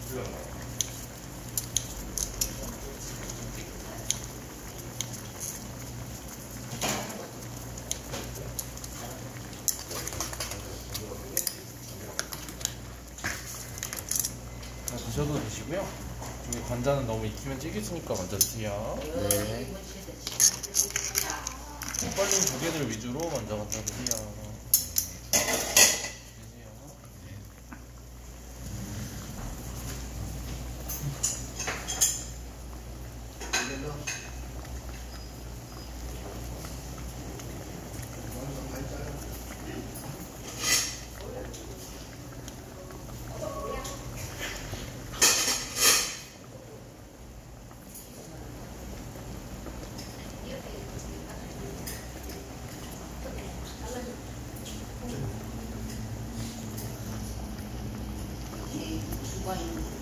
드셔도 되시고요. 저기 관자는 너무 익히면 질기으니까 먼저 드세요. 네. 엇갈린 조개들 위주로 먼저 갖다 드세요. 주방에